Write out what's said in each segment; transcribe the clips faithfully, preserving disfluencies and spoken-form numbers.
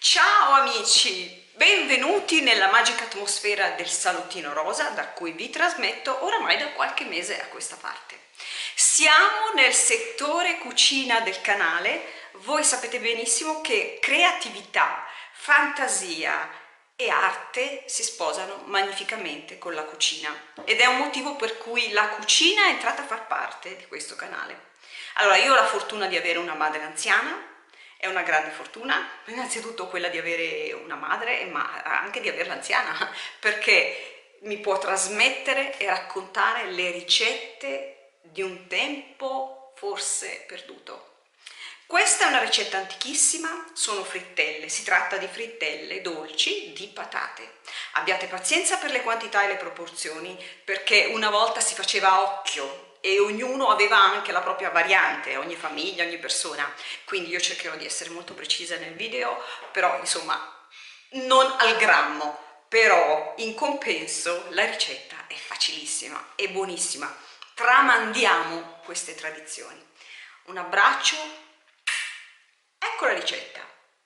Ciao amici, benvenuti nella magica atmosfera del salottino rosa da cui vi trasmetto oramai da qualche mese a questa parte. Siamo nel settore cucina del canale. Voi sapete benissimo che creatività, fantasia e arte si sposano magnificamente con la cucina ed è un motivo per cui la cucina è entrata a far parte di questo canale. Allora, io ho la fortuna di avere una madre anziana. È una grande fortuna, innanzitutto quella di avere una madre, ma anche di averla anziana, perché mi può trasmettere e raccontare le ricette di un tempo forse perduto. Questa è una ricetta antichissima, sono frittelle, si tratta di frittelle dolci di patate. Abbiate pazienza per le quantità e le proporzioni, perché una volta si faceva a occhio e ognuno aveva anche la propria variante, ogni famiglia, ogni persona, quindi io cercherò di essere molto precisa nel video, però insomma non al grammo, però in compenso la ricetta è facilissima e buonissima. Tramandiamo queste tradizioni. Un abbraccio, ecco la ricetta.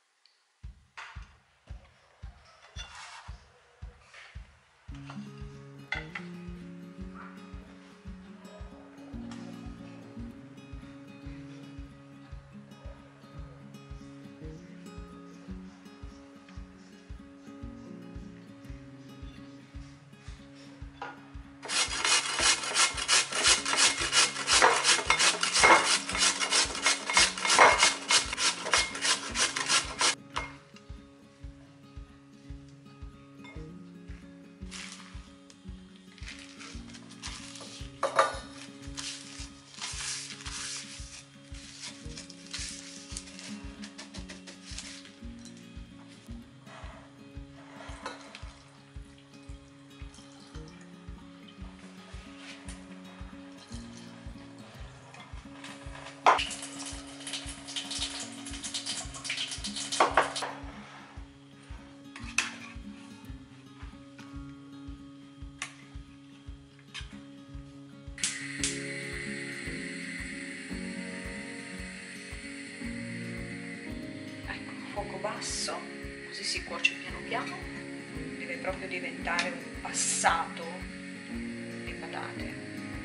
Fuoco basso, così si cuoce piano piano, deve proprio diventare un passato di patate.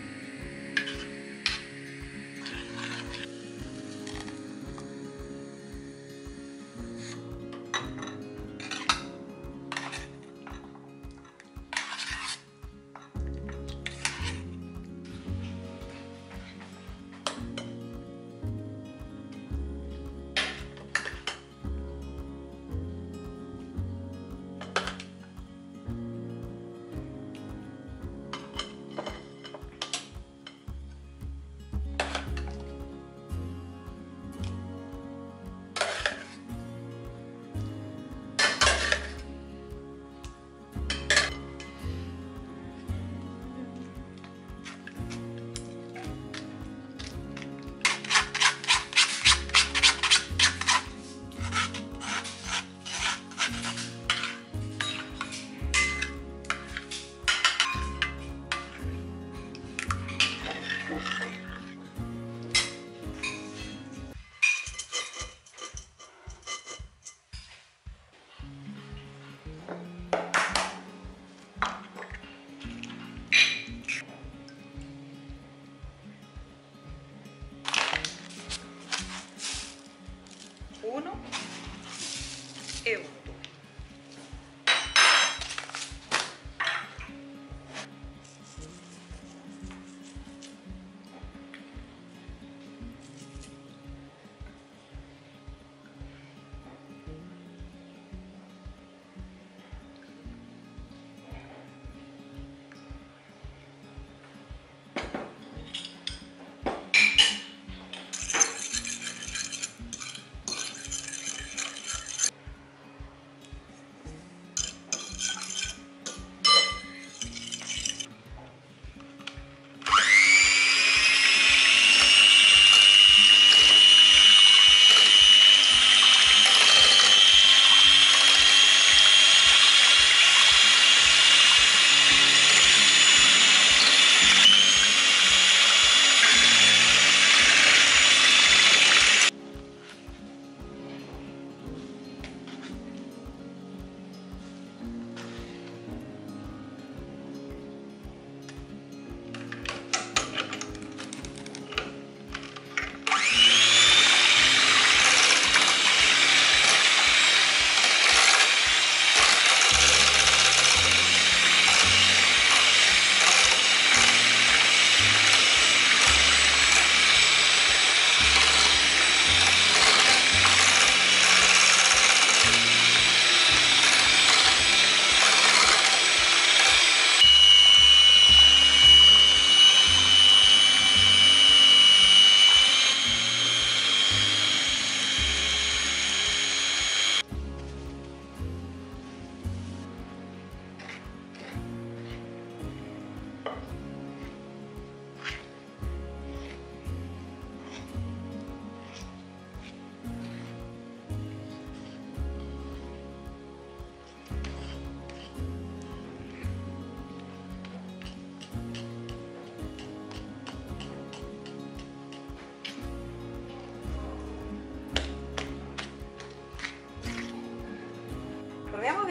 Uno e uno.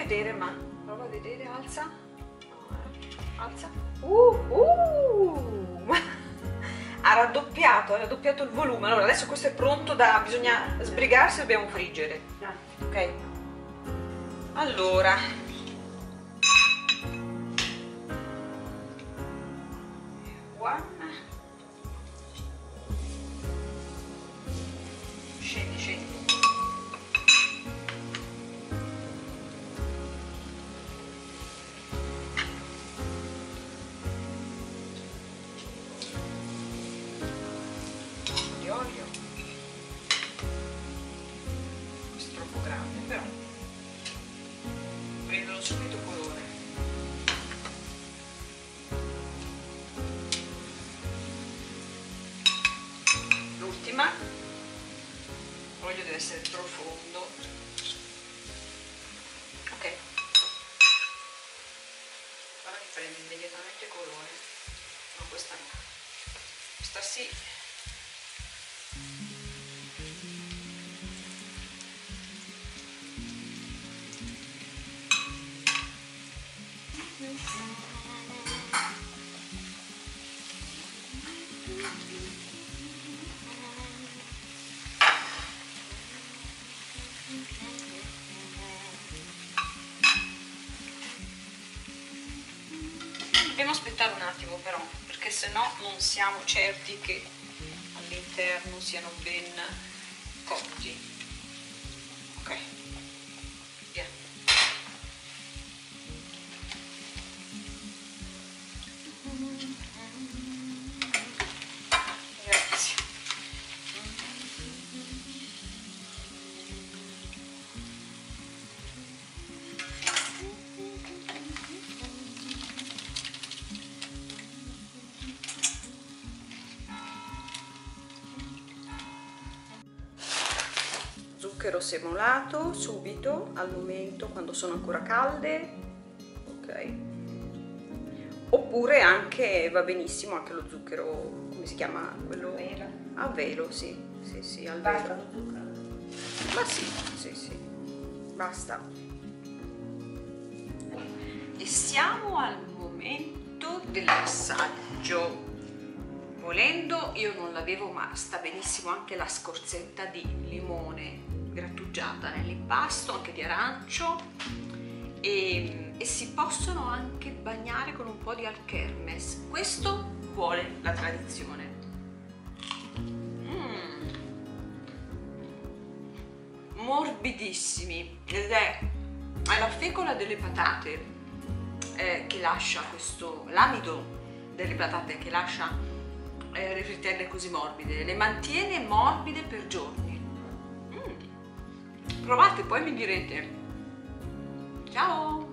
vedere, ma prova a vedere, alza, alza, uh, uh. Ha raddoppiato, ha raddoppiato il volume. Allora adesso questo è pronto da, bisogna sbrigarsi, dobbiamo friggere, ok? Allora, one, scendi, scendi. Di olio. Questo è troppo grande, però prendono subito colore. L'ultima, l'olio deve essere profondo, ok, guarda che prende immediatamente colore, no, questa no, questa sì. Dobbiamo aspettare un attimo però, perché se no non siamo certi che all'interno siano ben cotti. Ok, via. Grazie. Zucchero semolato subito, al momento, quando sono ancora calde, ok, oppure anche va benissimo anche lo zucchero, come si chiama quello? Velo. A velo, sì, sì, sì, al Basta velo. lo zucchero? Ma sì, sì, sì, basta. E siamo al momento dell'assaggio. Volendo, io non l'avevo, ma sta benissimo anche la scorzetta di limone grattugiata nell'impasto, anche di arancio, e, e si possono anche bagnare con un po' di alchermes. Questo vuole la tradizione. Mm. Morbidissimi, ed è, è la fecola delle patate eh, che lascia questo, l'amido delle patate che lascia eh, le frittelle così morbide, le mantiene morbide per giorni. Mm. Provate, poi mi direte. Ciao!